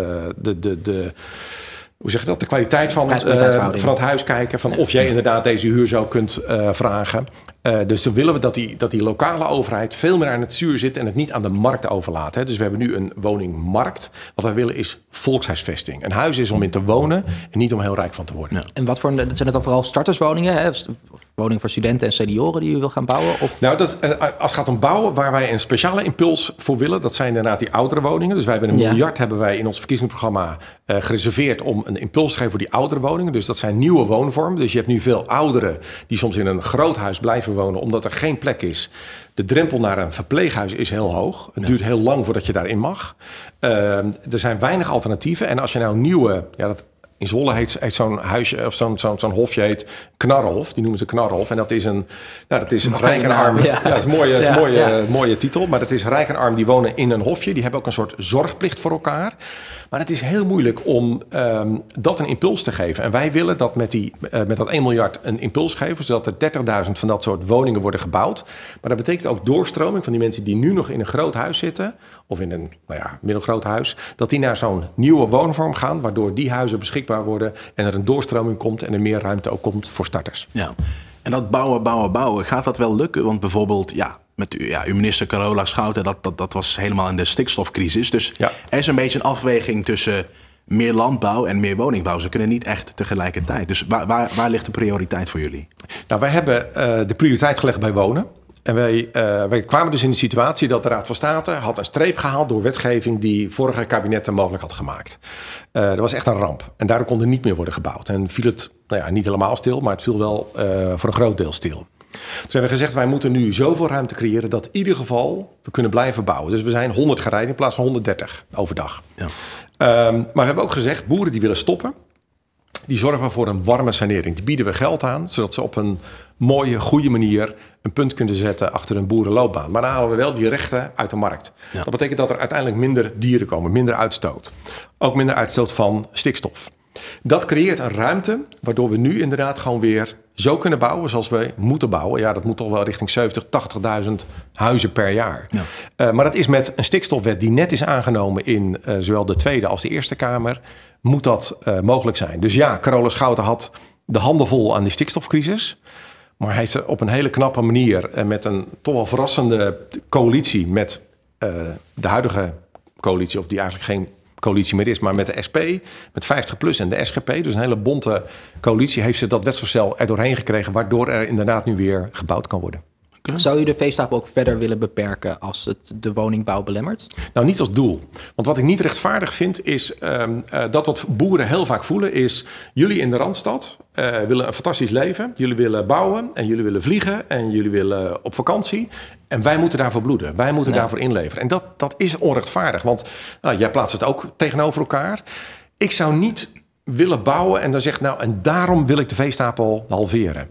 B: hoe zeg je dat? De kwaliteit van het huis kijken. Van of jij inderdaad deze huur zo kunt vragen. Dus dan willen we dat die lokale overheid veel meer aan het stuur zit en het niet aan de markt overlaat. Hè. Dus we hebben nu een woningmarkt. Wat wij willen is volkshuisvesting. Een huis is om in te wonen en niet om heel rijk van te worden. Ja.
C: En wat voor zijn het dan vooral starterswoningen? Hè? Woningen voor studenten en senioren die u wil gaan bouwen? Of?
B: Nou, als het gaat om bouwen, waar wij een speciale impuls voor willen, dat zijn inderdaad die oudere woningen. Dus wij hebben $1 miljard hebben wij in ons verkiezingsprogramma gereserveerd om een impuls te geven voor die oudere woningen. Dus dat zijn nieuwe woonvormen. Dus je hebt nu veel ouderen die soms in een groot huis blijven wonen omdat er geen plek is. De drempel naar een verpleeghuis is heel hoog. Het duurt heel lang voordat je daarin mag. Er zijn weinig alternatieven. En als je nou nieuwe, in Zwolle heet zo'n huisje of zo'n hofje heet Knarrenhof. Die noemen ze Knarrenhof. En dat is een rijk en arm. Ja, dat is een mooie titel. Maar dat is rijk en arm die wonen in een hofje. Die hebben ook een soort zorgplicht voor elkaar. Maar het is heel moeilijk om dat een impuls te geven. En wij willen dat met dat 1 miljard een impuls geven, zodat er 30.000 van dat soort woningen worden gebouwd. Maar dat betekent ook doorstroming van die mensen die nu nog in een groot huis zitten, of in een middelgroot huis, dat die naar zo'n nieuwe woonvorm gaan, waardoor die huizen beschikbaar worden en er een doorstroming komt en er meer ruimte ook komt voor starters.
A: Ja, en dat bouwen, gaat dat wel lukken? Want bijvoorbeeld, met uw minister Carola Schouten, dat was helemaal in de stikstofcrisis. Dus er is een beetje een afweging tussen meer landbouw en meer woningbouw. Ze kunnen niet echt tegelijkertijd. Dus waar ligt de prioriteit voor jullie?
B: Nou, wij hebben de prioriteit gelegd bij wonen. En wij kwamen dus in de situatie dat de Raad van State had een streep gehaald door wetgeving die vorige kabinetten mogelijk had gemaakt. Dat was echt een ramp. En daardoor kon er niet meer worden gebouwd. En viel het niet helemaal stil, maar het viel wel voor een groot deel stil. Dus hebben we gezegd, wij moeten nu zoveel ruimte creëren dat in ieder geval we kunnen blijven bouwen. Dus we zijn 100 gereden in plaats van 130 overdag. Ja. Maar we hebben ook gezegd, boeren die willen stoppen, die zorgen voor een warme sanering. Die bieden we geld aan, zodat ze op een mooie, goede manier een punt kunnen zetten achter een boerenloopbaan. Maar dan halen we wel die rechten uit de markt. Ja. Dat betekent dat er uiteindelijk minder dieren komen, minder uitstoot. Ook minder uitstoot van stikstof. Dat creëert een ruimte waardoor we nu inderdaad gewoon weer zo kunnen bouwen zoals we moeten bouwen. Ja, dat moet toch wel richting 70.000, 80.000 huizen per jaar. Ja. Maar dat is met een stikstofwet die net is aangenomen in zowel de Tweede als de Eerste Kamer, moet dat mogelijk zijn. Dus ja, Carola Schouten had de handen vol aan die stikstofcrisis. Maar hij heeft op een hele knappe manier en met een toch wel verrassende coalitie met de huidige coalitie, of die eigenlijk geen coalitie meer is, maar met de SP, met 50PLUS en de SGP, dus een hele bonte coalitie, heeft ze dat wetsvoorstel er doorheen gekregen, waardoor er inderdaad nu weer gebouwd kan worden.
C: Zou u de veestapel ook verder willen beperken als het de woningbouw belemmert?
B: Nou, niet als doel. Want wat ik niet rechtvaardig vind is dat wat boeren heel vaak voelen is... jullie in de Randstad willen een fantastisch leven. Jullie willen bouwen en jullie willen vliegen en jullie willen op vakantie. En wij moeten daarvoor bloeden. Wij moeten daarvoor inleveren. En dat is onrechtvaardig. Want jij plaatst het ook tegenover elkaar. Ik zou niet willen bouwen en dan zegt... en daarom wil ik de veestapel halveren.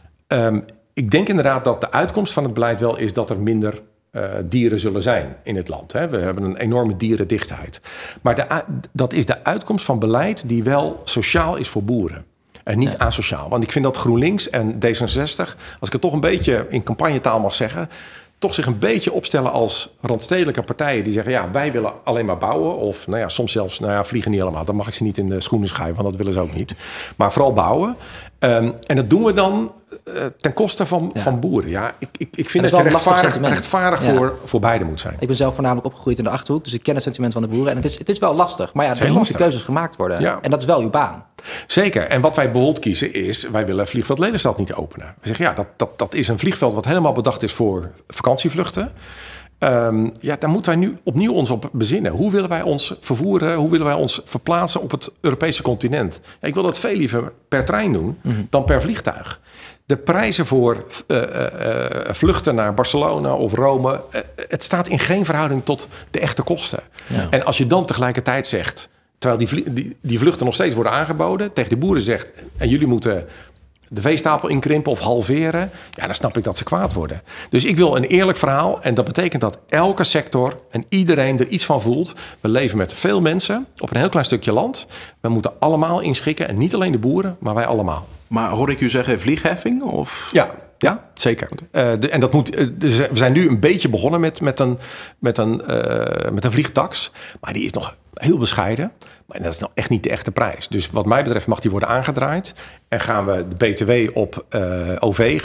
B: Ik denk inderdaad dat de uitkomst van het beleid wel is... dat er minder dieren zullen zijn in het land. Hè. We hebben een enorme dierendichtheid. Maar dat is de uitkomst van beleid die wel sociaal is voor boeren. En niet asociaal. Want ik vind dat GroenLinks en D66... als ik het toch een beetje in campagnetaal mag zeggen... toch zich een beetje opstellen als randstedelijke partijen... die zeggen, wij willen alleen maar bouwen. Of soms zelfs, vliegen niet helemaal. Dan mag ik ze niet in de schoenen schuiven, want dat willen ze ook niet. Maar vooral bouwen. En dat doen we dan ten koste van boeren. Ja, ik vind dat je rechtvaardig voor beide moet zijn.
C: Ik ben zelf voornamelijk opgegroeid in de Achterhoek... dus ik ken het sentiment van de boeren. En het is wel lastig. Maar er moeten keuzes gemaakt worden. Ja. En dat is wel uw baan.
B: Zeker. En wat wij bijvoorbeeld kiezen is... wij willen vliegveld Lelystad niet openen. We zeggen, dat is een vliegveld... wat helemaal bedacht is voor vakantievluchten. Daar moeten wij nu opnieuw ons op bezinnen. Hoe willen wij ons vervoeren? Hoe willen wij ons verplaatsen op het Europese continent? Ik wil dat veel liever per trein doen dan per vliegtuig. De prijzen voor vluchten naar Barcelona of Rome... het staat in geen verhouding tot de echte kosten. Ja. En als je dan tegelijkertijd zegt... terwijl die vluchten nog steeds worden aangeboden... tegen de boeren zegt... en jullie moeten... de veestapel inkrimpen of halveren... dan snap ik dat ze kwaad worden. Dus ik wil een eerlijk verhaal... en dat betekent dat elke sector en iedereen er iets van voelt. We leven met veel mensen op een heel klein stukje land. We moeten allemaal inschikken en niet alleen de boeren, maar wij allemaal.
A: Maar hoor ik u zeggen vliegheffing? Of?
B: Ja, zeker. En dat moet. We zijn nu een beetje begonnen met een vliegtax. Maar die is nog heel bescheiden. Maar dat is nou echt niet de echte prijs. Dus wat mij betreft mag die worden aangedraaid. En gaan we de BTW op OV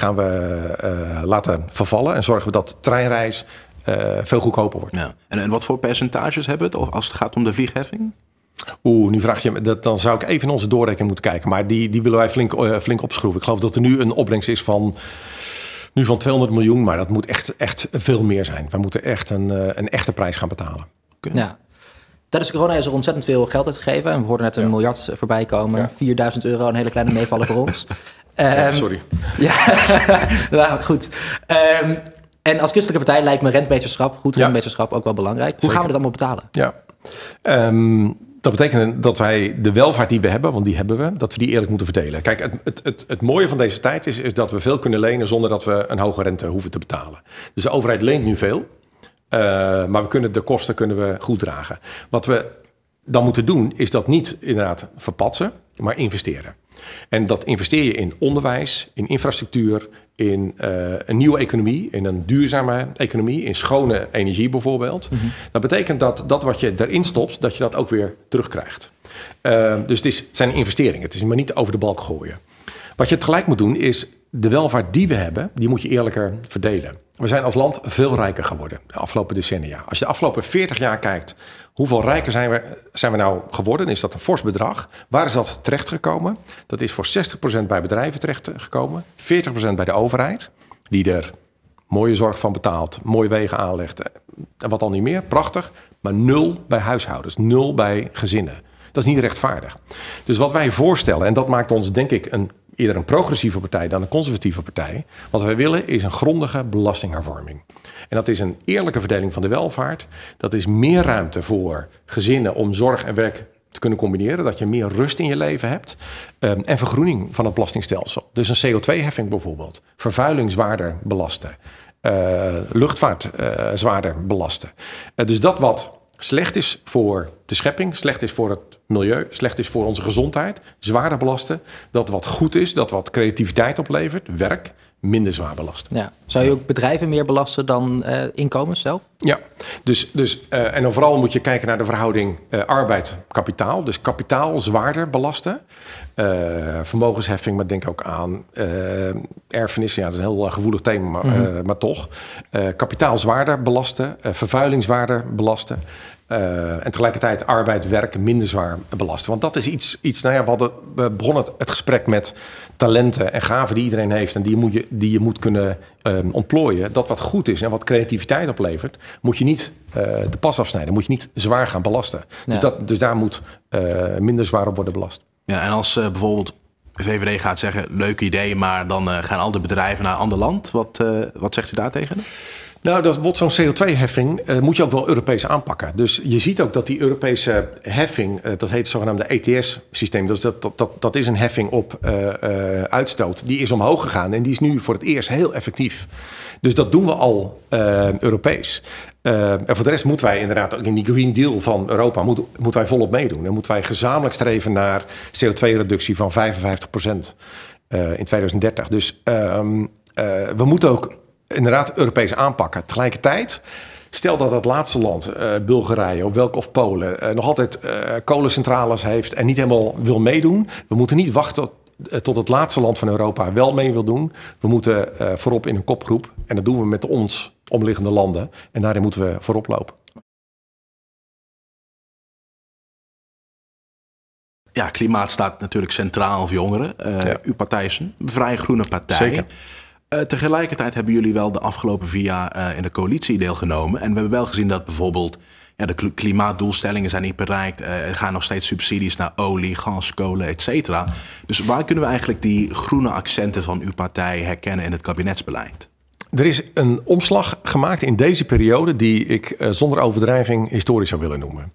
B: laten vervallen. En zorgen we dat de treinreis veel goedkoper wordt.
A: Ja. En wat voor percentages hebben we het als het gaat om de vliegheffing?
B: Nu vraag je me, dan zou ik even in onze doorrekening moeten kijken. Maar die willen wij flink opschroeven. Ik geloof dat er nu een opbrengst is van 200 miljoen. Maar dat moet echt veel meer zijn. We moeten echt een echte prijs gaan betalen.
C: Okay. Ja. Tijdens corona is er ontzettend veel geld uitgegeven. En we hoorden net een miljard voorbij komen. €4.000, een hele kleine meevaller voor ons.
B: Sorry.
C: Nou, goed. En als christelijke partij lijkt me rentmeesterschap, rentmeesterschap ook wel belangrijk. Hoe gaan we dit allemaal betalen?
B: Ja. Dat betekent dat wij de welvaart die we hebben, want die hebben we, dat we die eerlijk moeten verdelen. Kijk, het mooie van deze tijd is dat we veel kunnen lenen zonder dat we een hoge rente hoeven te betalen. Dus de overheid leent nu veel, maar de kosten kunnen we goed dragen. Wat we dan moeten doen, is dat niet inderdaad verpatsen, maar investeren. En dat investeer je in onderwijs, in infrastructuur, in een nieuwe economie, in een duurzame economie, in schone energie bijvoorbeeld. Mm-hmm. Dat betekent dat wat je erin stopt, dat je dat ook weer terugkrijgt. Dus het zijn investeringen. Het is maar niet over de balk gooien. Wat je tegelijk moet doen is de welvaart die we hebben, die moet je eerlijker verdelen. We zijn als land veel rijker geworden de afgelopen decennia. Als je de afgelopen 40 jaar kijkt, hoeveel rijker zijn we nou geworden? Is dat een fors bedrag? Waar is dat terechtgekomen? Dat is voor 60% bij bedrijven terechtgekomen. 40% bij de overheid, die er mooie zorg van betaalt, mooie wegen aanlegt en wat al niet meer. Prachtig. Maar 0 bij huishoudens, 0 bij gezinnen. Dat is niet rechtvaardig. Dus wat wij voorstellen, en dat maakt ons denk ik eerder een progressieve partij dan een conservatieve partij. Wat wij willen is een grondige belastinghervorming. En dat is een eerlijke verdeling van de welvaart. Dat is meer ruimte voor gezinnen om zorg en werk te kunnen combineren. Dat je meer rust in je leven hebt. En vergroening van het belastingstelsel. Dus een CO2-heffing bijvoorbeeld. Vervuiling zwaarder belasten. Luchtvaart zwaarder belasten. Dus dat wat slecht is voor de schepping, slecht is voor het milieu, slecht is voor onze gezondheid, zwaarder belasten. Dat wat goed is, dat wat creativiteit oplevert, werk, minder zwaar belasten. Ja.
C: Zou je ook bedrijven meer belasten dan inkomens zelf?
B: Ja, en dan vooral moet je kijken naar de verhouding arbeid-kapitaal. Dus kapitaal zwaarder belasten. Vermogensheffing, maar denk ook aan erfenis. Ja, dat is een heel gevoelig thema, maar toch. Kapitaal zwaarder belasten, vervuiling zwaarder belasten. En tegelijkertijd arbeid, werk minder zwaar belasten. Want dat is iets we begonnen het gesprek met talenten en gaven die iedereen heeft en die je moet kunnen ontplooien. Dat wat goed is en wat creativiteit oplevert, moet je niet de pas afsnijden. Moet je niet zwaar gaan belasten. Ja. Dus daar moet minder zwaar op worden belast.
A: Ja, en als bijvoorbeeld de VVD gaat zeggen, leuk idee, maar dan gaan al de bedrijven naar een ander land. Wat zegt u daartegen?
B: Nou, dat wordt zo'n CO2-heffing moet je ook wel Europees aanpakken. Dus je ziet ook dat die Europese heffing, dat heet het zogenaamde ETS-systeem. Dus dat is een heffing op uitstoot. Die is omhoog gegaan en die is nu voor het eerst heel effectief. Dus dat doen we al Europees. En voor de rest moeten wij inderdaad ook in die Green Deal van Europa moeten wij volop meedoen. En moeten wij gezamenlijk streven naar CO2-reductie van 55% in 2030. Dus we moeten ook inderdaad Europees aanpakken. Tegelijkertijd, stel dat het laatste land, Bulgarije of Polen, nog altijd kolencentrales heeft en niet helemaal wil meedoen. We moeten niet wachten tot het laatste land van Europa wel mee wil doen. We moeten voorop in een kopgroep. En dat doen we met ons omliggende landen. En daarin moeten we voorop lopen.
A: Ja, klimaat staat natuurlijk centraal voor jongeren. Uw partij is een vrij groene partij.
B: Zeker.
A: Tegelijkertijd hebben jullie wel de afgelopen 4 jaar in de coalitie deelgenomen. En we hebben wel gezien dat bijvoorbeeld de klimaatdoelstellingen zijn niet bereikt. Er gaan nog steeds subsidies naar olie, gas, kolen, et cetera. Dus waar kunnen we eigenlijk die groene accenten van uw partij herkennen in het kabinetsbeleid?
B: Er is een omslag gemaakt in deze periode die ik zonder overdrijving historisch zou willen noemen.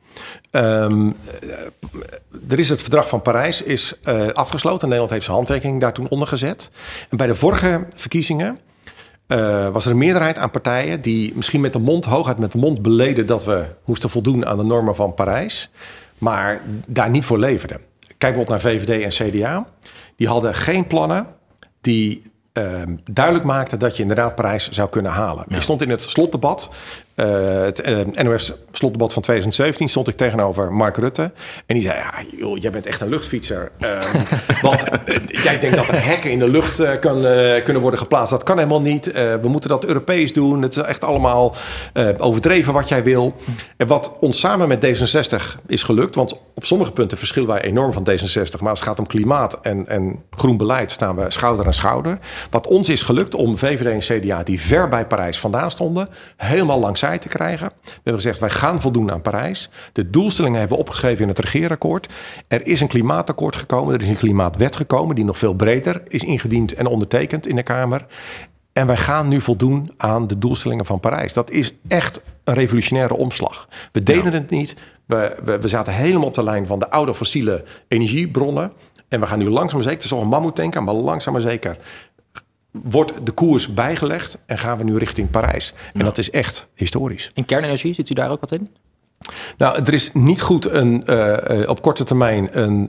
B: Er is het verdrag van Parijs is afgesloten. Nederland heeft zijn handtekening daar toen onder gezet. En bij de vorige verkiezingen was er een meerderheid aan partijen die misschien hooguit met de mond beleden dat we moesten voldoen aan de normen van Parijs, maar daar niet voor leverden. Kijk bijvoorbeeld naar VVD en CDA. Die hadden geen plannen die duidelijk maakten dat je inderdaad Parijs zou kunnen halen. Ja. Ik stond in het slotdebat, het NOS-slotdebat van 2017, stond ik tegenover Mark Rutte. En die zei, ja, joh, jij bent echt een luchtfietser. Want jij denkt dat er hekken in de lucht kunnen worden geplaatst. Dat kan helemaal niet. We moeten dat Europees doen. Het is echt allemaal overdreven wat jij wil. En wat ons samen met D66 is gelukt, want op sommige punten verschillen wij enorm van D66. Maar als het gaat om klimaat en groen beleid staan we schouder aan schouder. Wat ons is gelukt om VVD en CDA, die ver bij Parijs vandaan stonden, helemaal langs zij te krijgen. We hebben gezegd, wij gaan voldoen aan Parijs. De doelstellingen hebben we opgegeven in het regeerakkoord. Er is een klimaatakkoord gekomen. Er is een klimaatwet gekomen die nog veel breder is ingediend en ondertekend in de Kamer. En wij gaan nu voldoen aan de doelstellingen van Parijs. Dat is echt een revolutionaire omslag. We deden het niet. We zaten helemaal op de lijn van de oude fossiele energiebronnen. En we gaan nu langzaam maar zeker, het is nog een mammoetanker, maar langzaam maar zeker wordt de koers bijgelegd en gaan we nu richting Parijs. En dat is echt historisch.
C: In kernenergie, zit u daar ook wat in?
B: Nou, er is niet goed op korte termijn een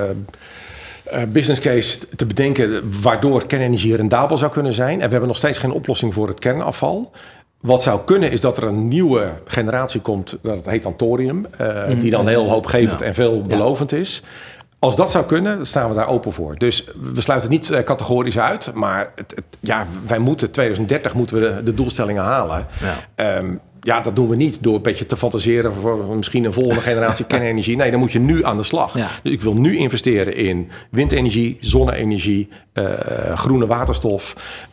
B: business case te bedenken waardoor kernenergie rendabel zou kunnen zijn. En we hebben nog steeds geen oplossing voor het kernafval. Wat zou kunnen is dat er een nieuwe generatie komt, dat heet dan thorium, die dan heel hoopgevend en veelbelovend is. Als dat zou kunnen, staan we daar open voor. Dus we sluiten het niet categorisch uit. Maar wij moeten 2030 moeten we de doelstellingen halen. Ja. Dat doen we niet door een beetje te fantaseren voor misschien een volgende generatie kernenergie. Nee, dan moet je nu aan de slag. Ja. Dus ik wil nu investeren in windenergie, zonne-energie, groene waterstof,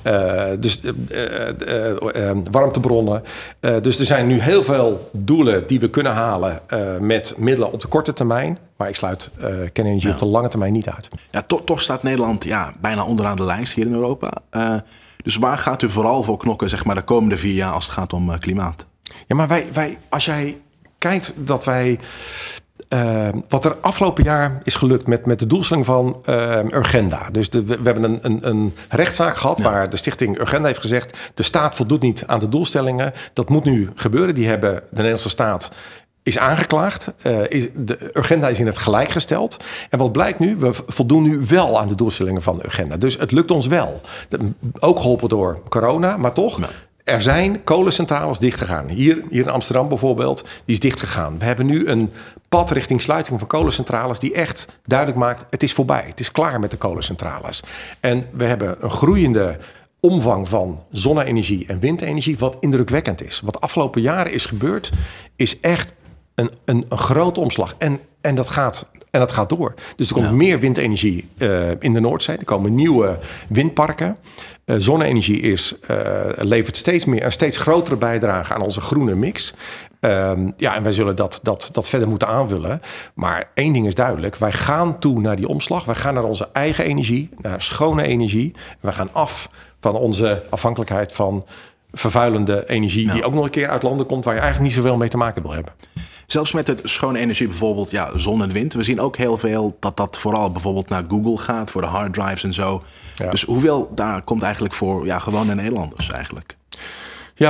B: warmtebronnen. Dus er zijn nu heel veel doelen die we kunnen halen met middelen op de korte termijn. Maar ik sluit kernenergie op de lange termijn niet uit.
A: Ja, toch staat Nederland bijna onderaan de lijst hier in Europa. Dus waar gaat u vooral voor knokken, zeg maar, de komende 4 jaar als het gaat om klimaat?
B: Ja, maar wij als jij kijkt dat wij wat er afgelopen jaar is gelukt met de doelstelling van Urgenda. Dus we hebben een rechtszaak gehad waar de stichting Urgenda heeft gezegd, de staat voldoet niet aan de doelstellingen. Dat moet nu gebeuren. Die hebben de Nederlandse staat is aangeklaagd. De Urgenda is in het gelijk gesteld. En wat blijkt nu? We voldoen nu wel aan de doelstellingen van de Urgenda. Dus het lukt ons wel. Ook geholpen door corona, maar toch. Ja. Er zijn kolencentrales dichtgegaan. Hier in Amsterdam bijvoorbeeld, die is dichtgegaan. We hebben nu een pad richting sluiting van kolencentrales die echt duidelijk maakt, het is voorbij. Het is klaar met de kolencentrales. En we hebben een groeiende omvang van zonne-energie en windenergie wat indrukwekkend is. Wat afgelopen jaren is gebeurd, is echt een grote omslag. En dat gaat door. Dus er komt meer windenergie in de Noordzee. Er komen nieuwe windparken. Zonne-energie levert een steeds grotere bijdrage aan onze groene mix. En wij zullen dat verder moeten aanvullen. Maar één ding is duidelijk. Wij gaan toe naar die omslag. Wij gaan naar onze eigen energie, naar schone energie. Wij gaan af van onze afhankelijkheid van vervuilende energie... die ook nog een keer uit landen komt waar je eigenlijk niet zoveel mee te maken wil hebben.
A: Zelfs met het schone energie, bijvoorbeeld zon en wind. We zien ook heel veel dat vooral bijvoorbeeld naar Google gaat... voor de harddrives en zo. Ja. Dus hoeveel daar komt eigenlijk voor gewone Nederlanders eigenlijk?
B: Ja,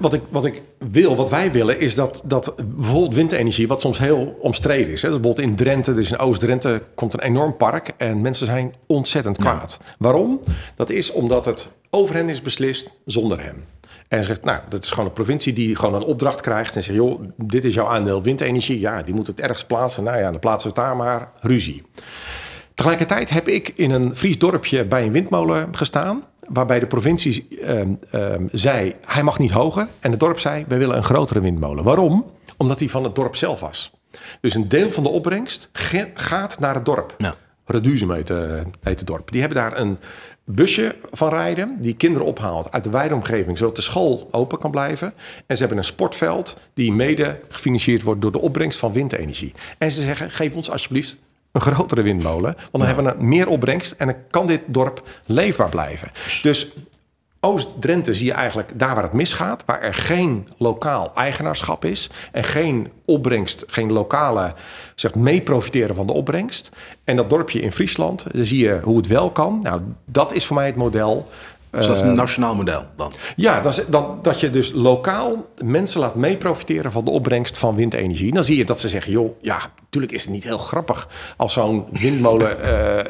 B: wat wij willen is dat bijvoorbeeld windenergie... wat soms heel omstreden is. Hè? Bijvoorbeeld in Drenthe, dus in Oost-Drenthe... komt een enorm park en mensen zijn ontzettend kwaad. Ja. Waarom? Dat is omdat het over hen is beslist zonder hen. En zegt, dat is gewoon een provincie die gewoon een opdracht krijgt... en zegt, joh, dit is jouw aandeel windenergie. Ja, die moet het ergens plaatsen. Dan plaatsen we het daar maar. Ruzie. Tegelijkertijd heb ik in een Fries dorpje bij een windmolen gestaan... waarbij de provincie zei, hij mag niet hoger. En het dorp zei, wij willen een grotere windmolen. Waarom? Omdat die van het dorp zelf was. Dus een deel van de opbrengst gaat naar het dorp. Ja. Reduzum heet het dorp. Die hebben daar een busje van rijden... die kinderen ophaalt uit de wijde omgeving... zodat de school open kan blijven. En ze hebben een sportveld... die mede gefinancierd wordt door de opbrengst van windenergie. En ze zeggen, geef ons alsjeblieft... een grotere windmolen, want dan hebben we meer opbrengst... en dan kan dit dorp leefbaar blijven. Dus Oost-Drenthe zie je eigenlijk daar waar het misgaat... waar er geen lokaal eigenaarschap is... en geen opbrengst, geen lokale mee profiteren van de opbrengst. En dat dorpje in Friesland, daar zie je hoe het wel kan. Nou, dat is voor mij het model...
A: Dus dat is een nationaal model dan?
B: Ja, dat je dus lokaal mensen laat mee profiteren van de opbrengst van windenergie. Dan zie je dat ze zeggen, joh, ja, natuurlijk is het niet heel grappig als zo'n windmolen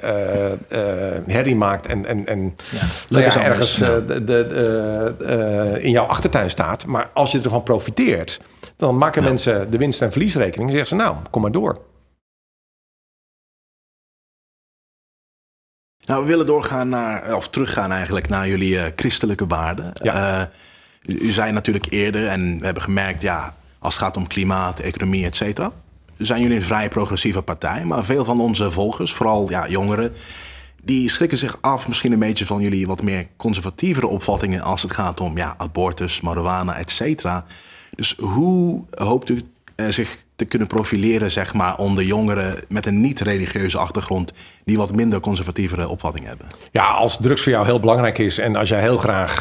B: herrie maakt en ergens in jouw achtertuin staat. Maar als je ervan profiteert, dan maken mensen de winst- en verliesrekening en zeggen ze, kom maar door.
A: Nou, we willen teruggaan eigenlijk naar jullie christelijke waarden. Ja. U zei natuurlijk eerder, en we hebben gemerkt, als het gaat om klimaat, economie, et cetera, zijn jullie een vrij progressieve partij. Maar veel van onze volgers, vooral jongeren, die schrikken zich af misschien een beetje van jullie wat meer conservatievere opvattingen als het gaat om abortus, marijuana, et cetera. Dus hoe hoopt u zich te kunnen profileren, zeg maar, onder jongeren met een niet-religieuze achtergrond die wat minder conservatievere opvattingen hebben? Ja,
B: als drugs voor jou heel belangrijk is en als jij heel graag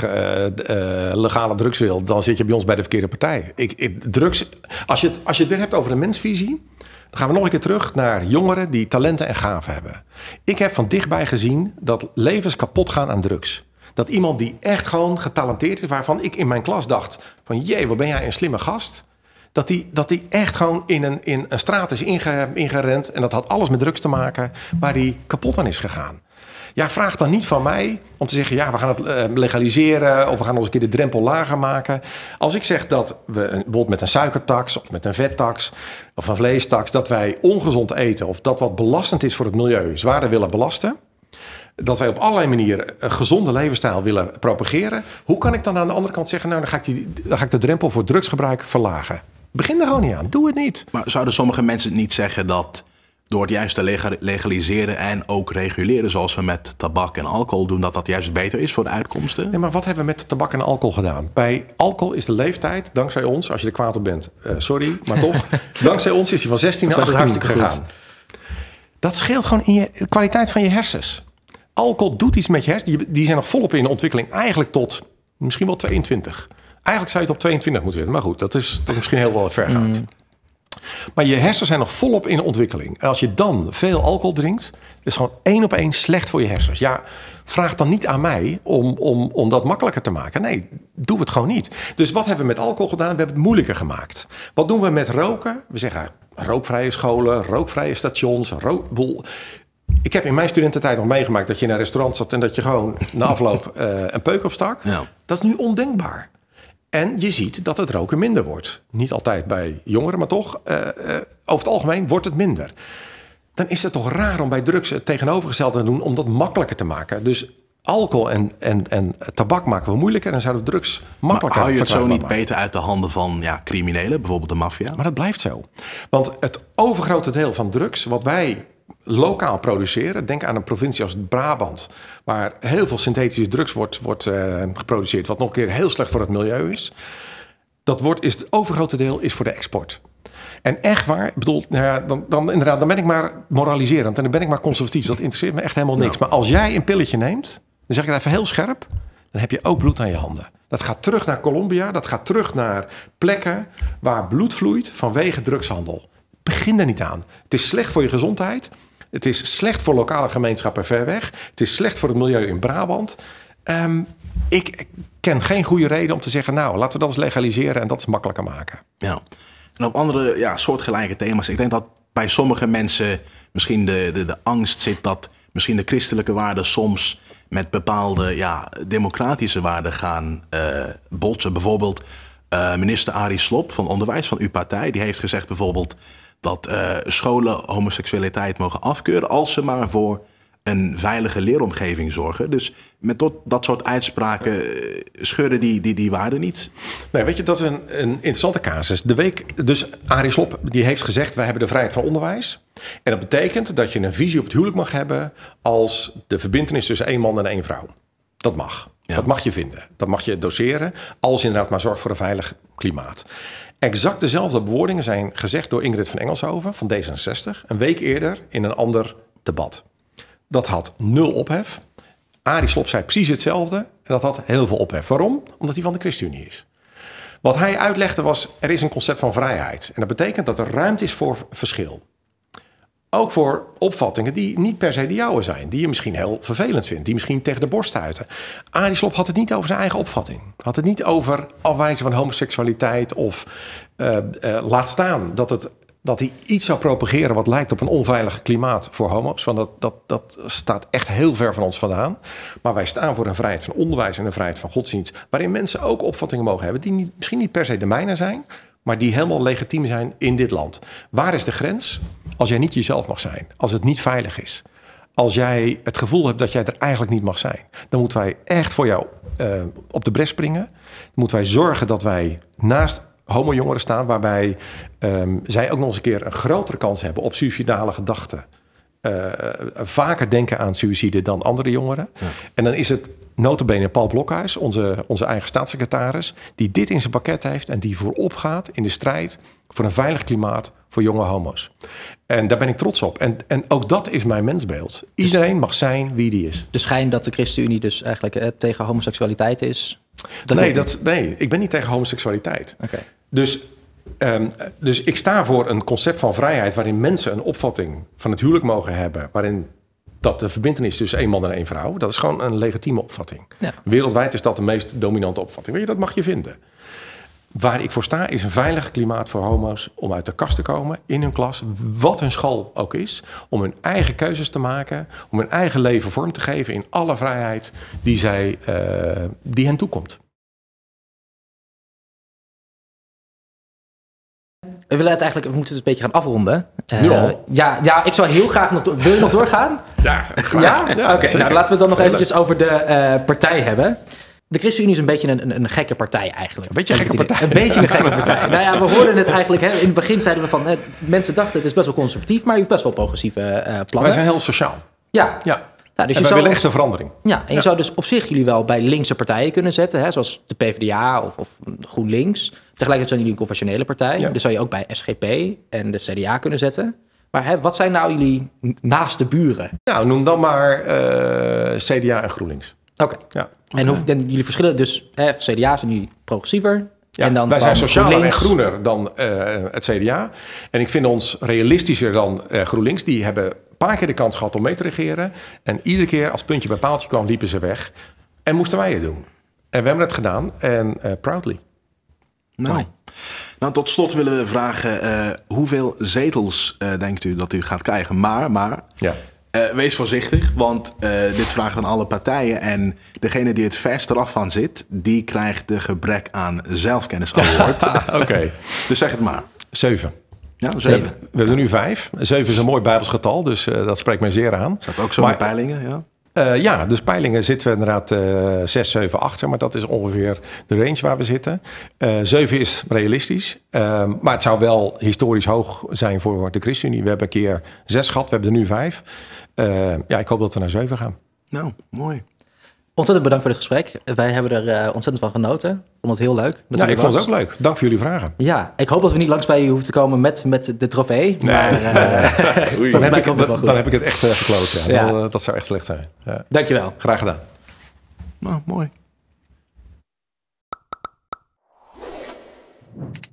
B: legale drugs wil, dan zit je bij ons bij de verkeerde partij. Drugs, als je het weer hebt over een mensvisie, dan gaan we nog een keer terug naar jongeren die talenten en gaven hebben. Ik heb van dichtbij gezien dat levens kapot gaan aan drugs. Dat iemand die echt gewoon getalenteerd is, waarvan ik in mijn klas dacht van jee, wat ben jij een slimme gast. Dat die echt gewoon in een straat is ingerend. En dat had alles met drugs te maken. Waar die kapot aan is gegaan. Ja, vraag dan niet van mij om te zeggen, we gaan het legaliseren. Of we gaan nog eens een keer de drempel lager maken. Als ik zeg dat we bijvoorbeeld met een suikertax of met een vettax of een vleestax, dat wij ongezond eten of dat wat belastend is voor het milieu zwaarder willen belasten. Dat wij op allerlei manieren een gezonde levensstijl willen propageren. Hoe kan ik dan aan de andere kant zeggen, dan ga ik de drempel voor drugsgebruik verlagen? Begin er gewoon niet aan. Doe het niet.
A: Maar zouden sommige mensen niet zeggen dat door het juist te legaliseren en ook reguleren, zoals we met tabak en alcohol doen, dat juist beter is voor de uitkomsten?
B: Nee, maar wat hebben we met tabak en alcohol gedaan? Bij alcohol is de leeftijd, dankzij ons, als je er kwaad op bent, sorry, maar toch, dankzij ons is die van 16 naar 18 gegaan. Dat scheelt gewoon in de kwaliteit van je hersens. Alcohol doet iets met je hersens. Die zijn nog volop in de ontwikkeling, eigenlijk tot misschien wel 22. Eigenlijk zou je het op 22 moeten zetten. Maar goed, dat is misschien heel wel vergaand. Maar je hersens zijn nog volop in de ontwikkeling. En als je dan veel alcohol drinkt, is gewoon 1 op 1 slecht voor je hersens. Ja, vraag dan niet aan mij om dat makkelijker te maken. Nee, doe het gewoon niet. Dus wat hebben we met alcohol gedaan? We hebben het moeilijker gemaakt. Wat doen we met roken? We zeggen rookvrije scholen, rookvrije stations, Ik heb in mijn studententijd nog meegemaakt dat je in een restaurant zat en dat je gewoon na afloop een peuk opstak. Ja. Dat is nu ondenkbaar. En je ziet dat het roken minder wordt. Niet altijd bij jongeren, maar toch, over het algemeen wordt het minder. Dan is het toch raar om bij drugs het tegenovergestelde te doen om dat makkelijker te maken. Dus alcohol en tabak maken we moeilijker en zouden drugs makkelijker.
A: Maar hou je het zo niet
B: maken.
A: beter uit de handen van criminelen, bijvoorbeeld de maffia?
B: Maar dat blijft zo. Want het overgrote deel van drugs wat wij lokaal produceren, denk aan een provincie als Brabant, waar heel veel synthetische drugs wordt geproduceerd, wat nog een keer heel slecht voor het milieu is. Het overgrote deel is voor de export. En echt waar, ik bedoel, dan ben ik maar moraliserend en dan ben ik maar conservatief. Dat interesseert me echt helemaal niks. Maar als jij een pilletje neemt, dan zeg ik het even heel scherp, dan heb je ook bloed aan je handen. Dat gaat terug naar Colombia, dat gaat terug naar plekken waar bloed vloeit vanwege drugshandel. Begin er niet aan. Het is slecht voor je gezondheid. Het is slecht voor lokale gemeenschappen ver weg. Het is slecht voor het milieu in Brabant. Ik ken geen goede reden om te zeggen, nou, laten we dat eens legaliseren en dat eens makkelijker maken.
A: Ja. En op andere soortgelijke thema's. Ik denk dat bij sommige mensen misschien de angst zit dat misschien de christelijke waarden soms met bepaalde democratische waarden gaan botsen. Bijvoorbeeld minister Arie Slob van Onderwijs van uw partij. Die heeft gezegd bijvoorbeeld dat scholen homoseksualiteit mogen afkeuren als ze maar voor een veilige leeromgeving zorgen. Dus met dat soort uitspraken scheuren die waarden niet.
B: Nee, weet je, dat is een interessante casus. Dus Arie Slob die heeft gezegd, wij hebben de vrijheid van onderwijs. En dat betekent dat je een visie op het huwelijk mag hebben als de verbintenis tussen één man en één vrouw. Dat mag. Ja. Dat mag je vinden. Dat mag je doseren als je inderdaad maar zorgt voor een veilig klimaat. Exact dezelfde bewoordingen zijn gezegd door Ingrid van Engelshoven van D66. Een week eerder in een ander debat. Dat had 0 ophef. Arie Slob zei precies hetzelfde. En dat had heel veel ophef. Waarom? Omdat hij van de ChristenUnie is. Wat hij uitlegde was, er is een concept van vrijheid. En dat betekent dat er ruimte is voor verschil. Ook voor opvattingen die niet per se de jouwe zijn. Die je misschien heel vervelend vindt. Die misschien tegen de borst stuiten. Arie Slob had het niet over zijn eigen opvatting. Had het niet over afwijzen van homoseksualiteit. Of laat staan dat hij iets zou propageren wat lijkt op een onveilig klimaat voor homo's. Want dat staat echt heel ver van ons vandaan. Maar wij staan voor een vrijheid van onderwijs en een vrijheid van godsdienst. Waarin mensen ook opvattingen mogen hebben die misschien niet per se de mijne zijn. Maar die helemaal legitiem zijn in dit land. Waar is de grens? Als jij niet jezelf mag zijn. Als het niet veilig is. Als jij het gevoel hebt dat jij er eigenlijk niet mag zijn. Dan moeten wij echt voor jou op de bres springen. Dan moeten wij zorgen dat wij naast homo-jongeren staan, waarbij zij ook nog eens een keer een grotere kans hebben op suïcidale gedachten. Vaker denken aan suïcide dan andere jongeren. Ja. En dan is het nota bene Paul Blokhuis, onze eigen staatssecretaris, die dit in zijn pakket heeft en die voorop gaat in de strijd voor een veilig klimaat voor jonge homo's. En daar ben ik trots op. En ook dat is mijn mensbeeld. Iedereen mag zijn wie die is.
C: De schijn dat de ChristenUnie dus eigenlijk tegen homoseksualiteit is?
B: Nee, ik ben niet tegen homoseksualiteit.
C: Okay.
B: Dus ik sta voor een concept van vrijheid waarin mensen een opvatting van het huwelijk mogen hebben, waarin dat de verbintenis tussen één man en één vrouw, dat is gewoon een legitieme opvatting. Ja. Wereldwijd is dat de meest dominante opvatting. Weet je, dat mag je vinden. Waar ik voor sta is een veilig klimaat voor homo's om uit de kast te komen in hun klas, wat hun school ook is, om hun eigen keuzes te maken, om hun eigen leven vorm te geven in alle vrijheid die hen toekomt.
C: We moeten het een beetje gaan afronden.
B: Nu al?
C: Ja, ik zou heel graag nog... Wil je nog doorgaan?
B: Ja,
C: graag. Ja? Oké, nou laten we het dan nog eventjes over de partij hebben. De ChristenUnie is een beetje een gekke partij eigenlijk.
B: Een beetje een gekke partij.
C: Een beetje een gekke partij. Nou ja, we hoorden het eigenlijk... in het begin zeiden we van... mensen dachten het is best wel conservatief, maar u heeft best wel progressieve plannen.
B: Wij zijn heel sociaal.
C: Ja.
B: Nou, dus wij willen echt een verandering.
C: Ja, en je zou dus op zich jullie wel bij linkse partijen kunnen zetten. Hè, zoals de PvdA of GroenLinks. Tegelijkertijd zijn jullie een conventionele partij. Ja. Dus zou je ook bij SGP en de CDA kunnen zetten. Maar wat zijn nou jullie naaste buren?
B: Nou, noem dan maar CDA en GroenLinks.
C: Oké. Ja. En jullie verschillen dus... CDA zijn jullie progressiever.
B: Ja,
C: en dan
B: wij zijn socialer en groener dan het CDA. En ik vind ons realistischer dan GroenLinks. Die hebben een paar keer de kans gehad om mee te regeren. En iedere keer als puntje bij paaltje kwam, liepen ze weg. En moesten wij het doen. En we hebben het gedaan. En proudly.
A: Nou, tot slot willen we vragen... hoeveel zetels denkt u dat u gaat krijgen? Maar wees voorzichtig, want dit vragen van alle partijen. En degene die het verst eraf van zit... die krijgt de gebrek aan zelfkennis award.
B: Oké.
A: Dus zeg het maar.
B: 7.
A: Ja, 7.
B: We hebben nu 5. 7 is een mooi Bijbels getal, dus dat spreekt mij zeer aan.
A: Staat ook zo in peilingen, ja.
B: Dus peilingen zitten we inderdaad 6, 7, 8. Maar dat is ongeveer de range waar we zitten. 7 is realistisch. Maar het zou wel historisch hoog zijn voor de ChristenUnie. We hebben een keer 6 gehad, we hebben er nu 5. Ik hoop dat we naar 7 gaan.
A: Nou, mooi.
C: Ontzettend bedankt voor dit gesprek. Wij hebben er ontzettend van genoten. Ik vond het heel leuk.
B: Ik vond het ook leuk. Dank voor jullie vragen.
C: Ja, ik hoop dat we niet langs bij je hoeven te komen met de trofee.
B: Nee.
C: Maar
B: dan heb ik het echt gekloot. Ja. Dat zou echt slecht zijn. Ja.
C: Dankjewel.
B: Graag gedaan.
A: Nou, mooi.